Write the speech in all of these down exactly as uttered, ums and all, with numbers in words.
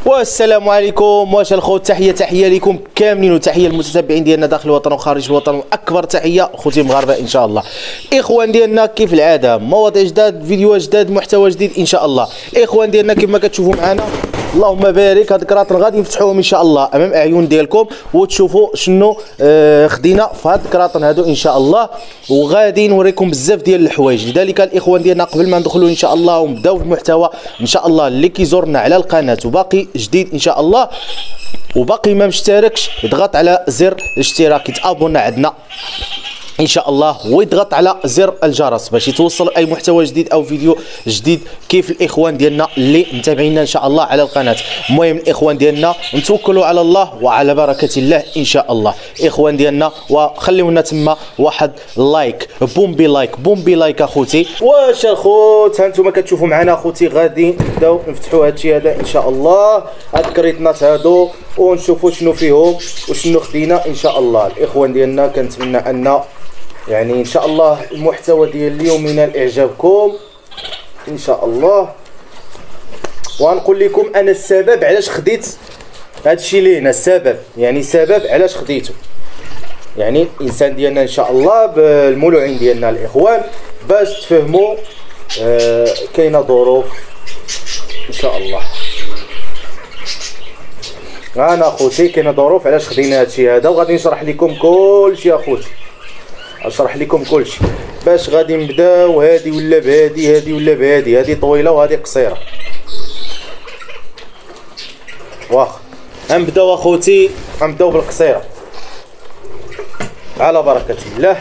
والسلام عليكم واش الخوت، تحيه تحيه لكم كاملين وتحيه للمتتبعين ديالنا داخل الوطن وخارج الوطن، واكبر تحيه خوتي المغاربه ان شاء الله. اخوان ديالنا كيف العاده مواضيع جداد، فيديوهات جداد، محتوى جديد ان شاء الله. اخوان ديالنا كيف ما كتشوفوا معنا اللهم بارك، هاد الكراطن غادي نفتحوهم ان شاء الله امام اعين ديالكم وتشوفوا شنو آه خدينا في هاد الكراطن هادو ان شاء الله، وغادي نوريكم بزاف ديال الحوايج. لذلك الاخوان ديالنا قبل ما ندخلوا ان شاء الله ونبداو في المحتوى ان شاء الله، اللي كيزورنا على القناه وباقي جديد ان شاء الله وباقي ما مشتركش يضغط على زر الاشتراك، يتابونا عندنا ان شاء الله، ويضغط على زر الجرس باش يتوصل اي محتوى جديد او فيديو جديد كيف الاخوان ديالنا اللي متابعينا ان شاء الله على القناه. المهم الاخوان ديالنا نتوكلوا على الله وعلى بركه الله ان شاء الله. اخوان ديالنا وخليو لنا تما واحد لايك، بومبي لايك بومبي لايك اخوتي. واش الخوت ها انتم كتشوفوا معنا اخوتي، غادي نبداو نفتحوا هادشي هذا ان شاء الله، هاد الكريطنات هادو ونشوفوا شنو فيهم وشنو خدينا ان شاء الله. الاخوان ديالنا كنتمنى ان يعني ان شاء الله المحتوى ديال اليوم ينال اعجابكم ان شاء الله. وغنقول لكم انا السبب علاش خديت هادشي لينا، السبب يعني سبب علاش خديته، يعني الانسان ديالنا ان شاء الله بالمولوعين ديالنا الاخوان باش تفهموا. آه كاينه ظروف ان شاء الله. انا اخوتي كاينه ظروف علاش خدينا هادشي هذا، وغادي نشرح لكم كلشي اخوتي، اشرح لكم كلشي باش غادي نبداو. هادي ولا بهادي، هادي ولا بهادي، هادي طويله وهادي قصيره. واخا غنبداو اخوتي، غنبداو بالقصيره على بركه الله.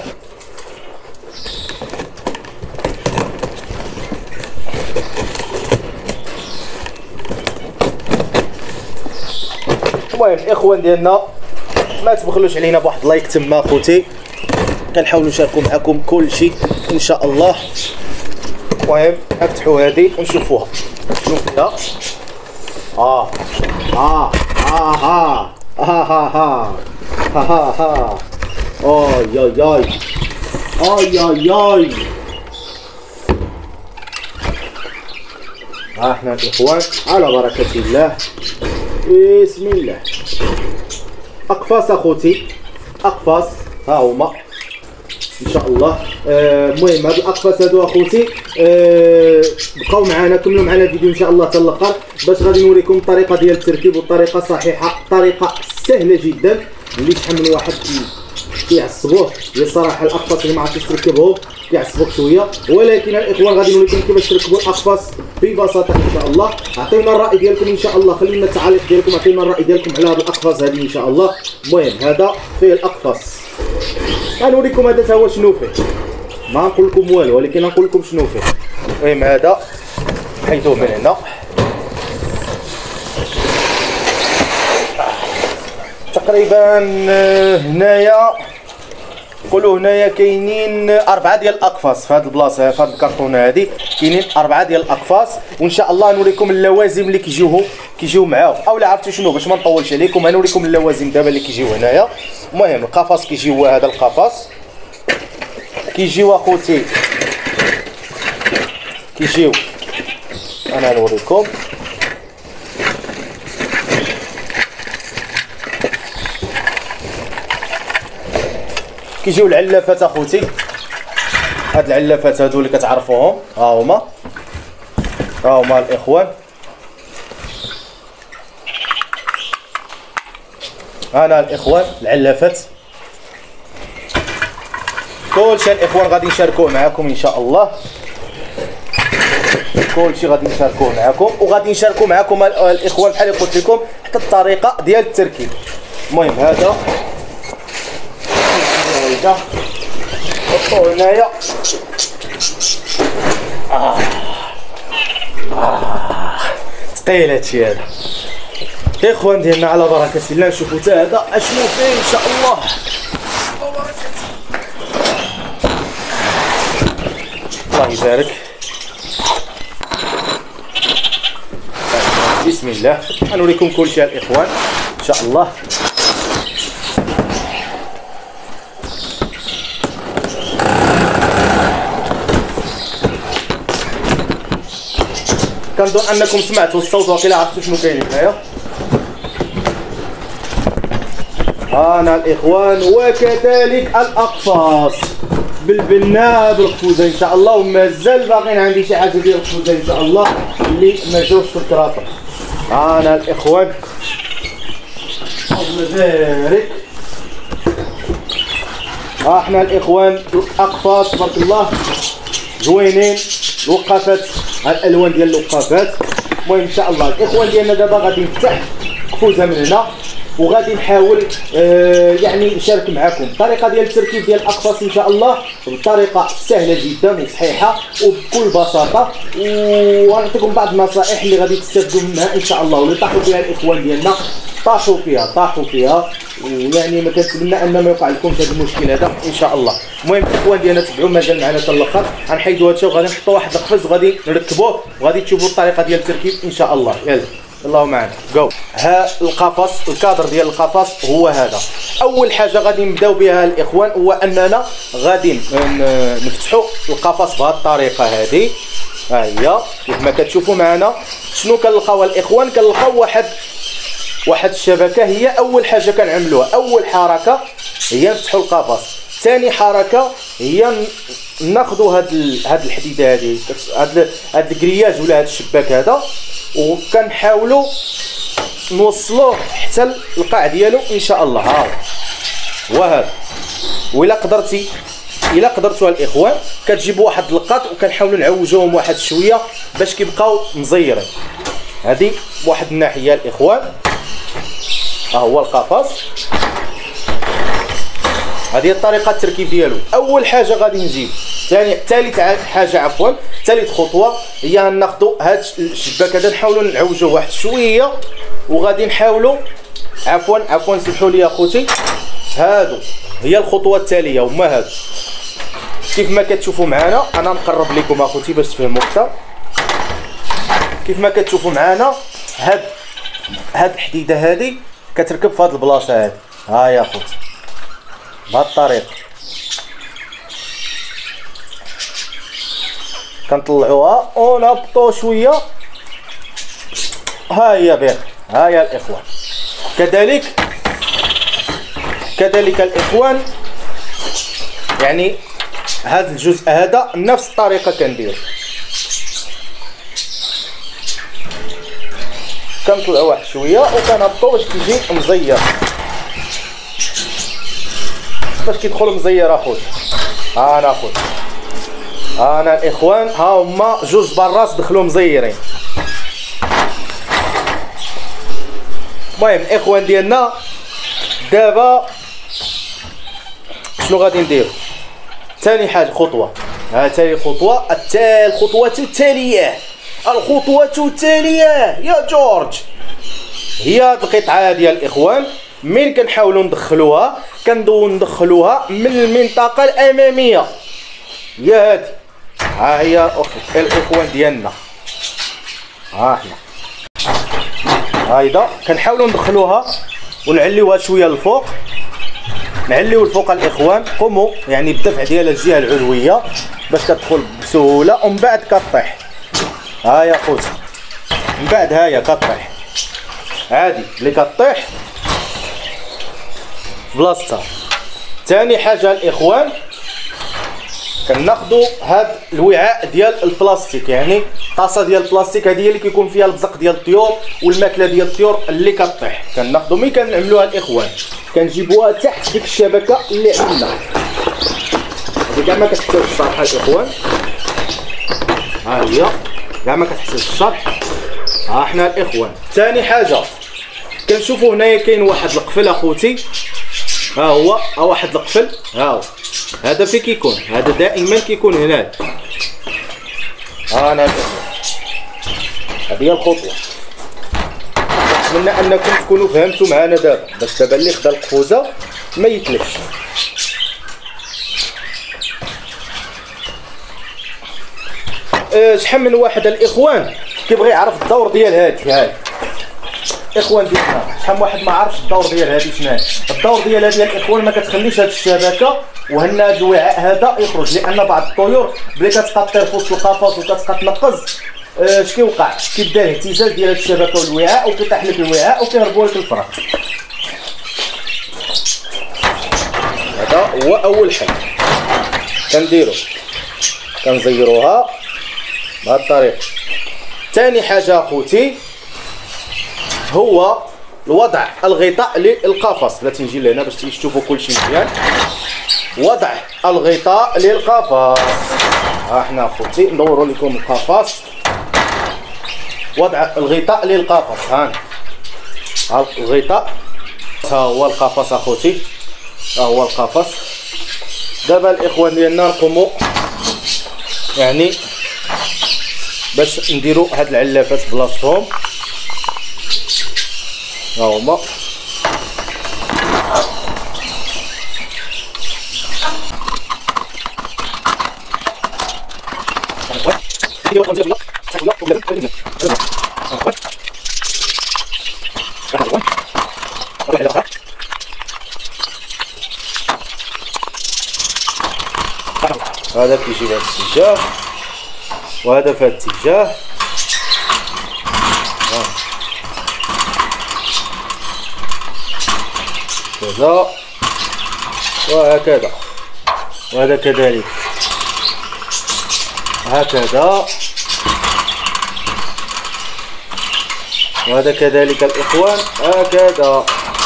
المهم الاخوان ديالنا ما تبخلوش علينا بواحد لايك تما اخوتي، كنحاولوا نشاركوا معكم كل شيء ان شاء الله. المهم نفتحوا هذه ونشوفوها شنو فيها. اه اه اه ها ها ها ها ها ها اي اي اي اي اي اي. ها احنا الاخوان على بركه الله، بسم الله. اقفاص اخوتي، اقفاص ها هما ان شاء الله. المهم هاد الاقفاص هادو اخوتي أه بقاو معنا، كملوا معنا الفيديو ان شاء الله حتى الاخر باش غادي نوريكم الطريقه ديال التركيب، والطريقه صحيحه، طريقه سهله جدا اللي شحال من واحد كيعصبوه. هي الصراحه الاقفاص اللي ما عرفتش تركبهم كيعصبوك شويه، ولكن الاخوان غادي نوريكم كيفاش تركبوا الاقفاص ببساطه ان شاء الله. عطيونا الراي ديالكم ان شاء الله، خلينا التعاليق ديالكم، عطيونا الراي ديالكم على هاد الاقفاص هذه ان شاء الله. المهم هذا فيه الاقفاص، غنوريكم هذا تا هو شنو فيه، ما نقول لكم والو ولكن نقول لكم شنو فيه. المهم هذا حيدوه من هنا تقريبا. هنايا نقولوا هنايا كاينين اربعه ديال الاقفاص في هذه البلاصه، في هذه الكرتونه هذه كاينين اربعه ديال الاقفاص، وان شاء الله نوريكم اللوازم اللي كيجيو كيجيو معاهم. او لا عرفتوا شنو، باش ما نطولش عليكم غنوريكم اللوازم دابا اللي كيجيو هنايا. المهم القفص كيجيو هذا القفص، كيجيو اخوتي كيجيو، انا نوريكم كيجيو العلافات اخوتي. هاد العلافات هادو اللي كتعرفوهم ها هما، ها هما الاخوان، انا الاخوان العلافات كلشي الاخوان غادي نشاركوه معكم ان شاء الله. كلشي غادي نشاركوه معكم، وغادي نشاركوا معكم الاخوان بحال اللي قلت لكم حتى الطريقه ديال التركيب. المهم هذا هذا حطوه هنايا. آه. آه. ثقيل هادشي هذا اخوان ديالنا على بركه الله. نشوفوا حتى هذا اشنو فيه ان شاء الله. الله يبارك، بسم الله. غنوريكم كلشي الاخوان ان شاء الله. كنظن انكم سمعتوا الصوت وكلا عرفتوا شنو كاين هنايا. انا الاخوان وكذلك الاقفاص بالبنه بالخبوزه ان شاء الله، ومازال باغيين عندي شي حاجه ديال الخبوزه ان شاء الله اللي ما جاوش في الكراطه. انا الاخوان اللهم بارك. ها احنا الاخوان الاقفاص تبارك الله زوينين، الوقافات الالوان ديال الوقافات. المهم ان شاء الله الاخوان ديالنا دابا غادي نفتح كفوزه من هنا وغادي نحاول آه يعني نشارك معكم الطريقه ديال التركيب ديال الاقفاص ان شاء الله بطريقه سهله جدا وصحيحه وبكل بساطه، ونعطيكم بعض النصائح اللي غادي تستافدوا منها ان شاء الله، واللي طاحوا فيها الاخوان ديالنا طاحوا فيها طاحوا فيها ويعني ما كنتمنى ان ما يوقع لكم هذا المشكل هذا ان شاء الله. المهم الاخوان ديالنا تبعوا مازال معنا حتى الاخر، غنحيدوا هادشي وغادي نحطوا واحد القفز وغادي نركبوه وغادي تشوفوا الطريقه ديال التركيب ان شاء الله. يلا اللهم معنا جو. ها القفص، الكادر ديال القفص هو هذا. اول حاجه غادي نبداو بها الاخوان هو اننا غادي نفتحوا القفص بهذه الطريقه هذه. ها هي كيف ما كتشوفوا معنا. شنو كنلقاو الاخوان؟ كنلقاو واحد واحد الشبكه. هي اول حاجه كنعملوها، اول حركه هي نفتحوا القفص. ثاني حركه هي ناخذوا هاد هاد الحديده هذه، هاد هاد الكرياج ولا هاد الشباك هذا، وكنحاولوا نوصلوه حتى القاع ديالو ان شاء الله. ها هو هذا. وإلا قدرتي الا قدرتوا الاخوان كتجيبوا واحد القط وكنحاولوا نعوجوهم واحد شويه باش كيبقاو مزيرين. هذه بواحد الناحيه الاخوان. ها هو القفص. هذه الطريقه التركيب ديالو. اول حاجه غادي نجيب ثاني ثالث حاجه عفوا ثالث خطوه هي ناخذوا هذا الشباك هذا نحاولوا نعوجوه واحد شويه، وغادي نحاولوا عفوا عفوا سمحوا لي اخوتي. هادو هي الخطوه التاليه هما هادو كيف ما كتشوفوا معنا. انا نقرب لكم اخوتي باش تفهموا اكثر. كيف ما كتشوفوا معنا هاد هاد الحديده هذه كتركب في هاد البلاصه هذه. ها يا اخوتي بهاد الطريقه كنطلعوها ونهبطوا شويه. ها هي بخير. ها هي الاخوان. كذلك كذلك الاخوان يعني هذا الجزء هذا نفس الطريقه كندير. كنطلعوا واحد شويه وكنهبطوا باش كيجي مزير، باش كيدخل مزير اخوتي. ها انا اخوتي انا الاخوان ها هما جوج براس دخلوا مزيرين. المهم الاخوان ديالنا دابا شنو غادي نديرو؟ ثاني حاجه خطوه. ها ثاني خطوه الخطوه التاليه الخطوه التاليه يا جورج هي هاد القطعه ديال الاخوان. من كنحاولوا ندخلوها كندو ندخلوها من المنطقه الاماميه. يا هادي ها هي الاخوان ديالنا. ها احنا هايدا كنحاولوا ندخلوها ونعليوها شويه للفوق. نعليو الفوق الاخوان. قوموا يعني بالدفع ديالها الجهه العلويه باش كتدخل بسهوله ومن بعد كطيح. ها يا خوتي من بعد ها هي كطيح عادي اللي كطيح بلاصتها. ثاني حاجه الاخوان كناخذوا هاد الوعاء ديال البلاستيك، يعني طاسه ديال البلاستيك هذه اللي كيكون فيها البزق ديال الطيور والماكله ديال الطيور اللي كطيح. كناخذوا ملي كنعملوها الاخوان كنجيبوها تحت ديك الشبكه اللي عندنا. هذه كاع ما كتحتاج الشرح الاخوان. ها هي كاع ما كتحتاج الشرح. ها احنا الاخوان ثاني حاجه كنشوفوا هنايا كاين واحد القفل اخوتي. ها هو ها واحد القفل. ها هو هذا فين كيكون؟ هذا دائما كيكون هناك. ها انا هذه هي الخطوه. نتمنى انكم تكونوا فهمتوا معنا دابا باش دابا اللي خدا القفوزه ما يتلفش. أه شحال من واحد الاخوان كيبغي يعرف الدور ديال هذه. هاي اخوان ديالنا شحال من واحد ما عرفش الدور ديال هذه شنو هي. الدور ديال هذه الاخوان ما كتخليش هذه الشبكه وهنا هذا الوعاء هذا يخرج، لان بعض الطيور ملي كتبقى طير في وسط القفص وكتبقى تنقز اش كيوقع؟ كيبدا الاهتزاز ديال الشبكه والوعاء وكيطيح لك الوعاء وكيهربوا لك الفراغ. هذا هو اول حل كنديرو، كنزيروها بهذه الطريقه. ثاني حاجه اخوتي هو الوضع الغطاء للقفص. لا تنجي لهنا باش تشوفوا كلشي مزيان. وضع الغطاء للقفص. ها حنا اخوتي ندوروا لكم القفص. وضع الغطاء للقفص. ها ها الغطاء، ها هو القفص اخوتي، ها هو القفص. دابا الاخوان ديالنا نقوموا يعني باش نديروا هاد العلافات بلاصتهم. ها هما هذا كيجي بهذا الاتجاه وهذا في هذا الاتجاه. كذا وهكذا، وهذا كذلك هكذا، وهذا كذلك الإخوان هكذا.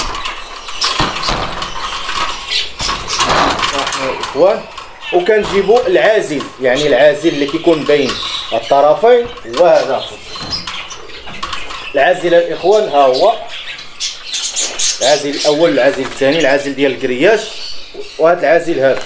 احنا الإخوان وكنجيبوا العازل، يعني العازل اللي كيكون بين الطرفين. وهذا العازل الإخوان، ها هو العازل الأول، العازل الثاني، العازل ديال الكرياش، وهذا العازل هذا.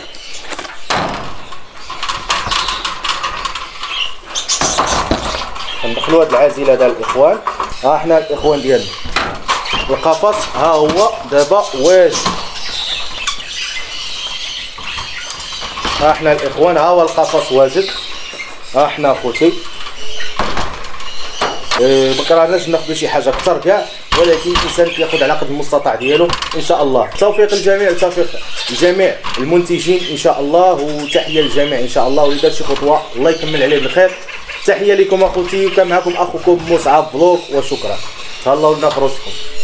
كندخلوا هذا العازل هذا الإخوان. ها حنا الإخوان ديالنا القفص ها هو دابا واجد. ها حنا الإخوان ها هو القفص واجد. ها حنا اخوتي أه مكرهناش ناخذ شي حاجه اكثر كاع، ولكن الانسان كياخذ على قدر المستطاع ديالو ان شاء الله. توفيق الجميع، توفيق لجميع المنتجين ان شاء الله، وتحيه للجميع ان شاء الله. واللي دار شي خطوه الله يكمل عليه بالخير. تحيه لكم اخوتي، وكان معكم اخوكم مصعب فلوق، وشكرا. تهلاو لنا في روسكم.